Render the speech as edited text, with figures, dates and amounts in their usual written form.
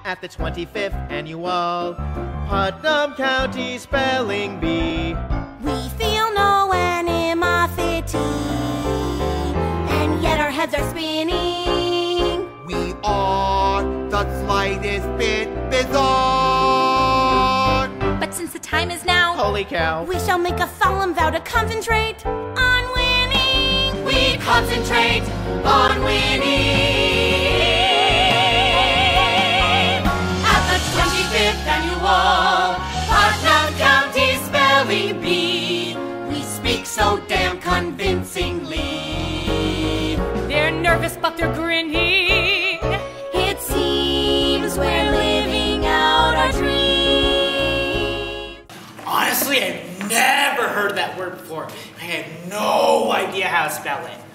at the 25th annual Putnam County Spelling Bee. We feel no animosity, and yet our heads are spinning. We are the slightest bit bizarre. But since the time is now, Holy cow, we shall make a solemn vow to concentrate on winning. We concentrate on winning. At the 25th annual Putnam County Spelling Bee, we speak so damn convincingly. They're nervous, but they're grinning. It seems we're living out our dream. Honestly, I've never heard that word before. I had no idea how to spell it.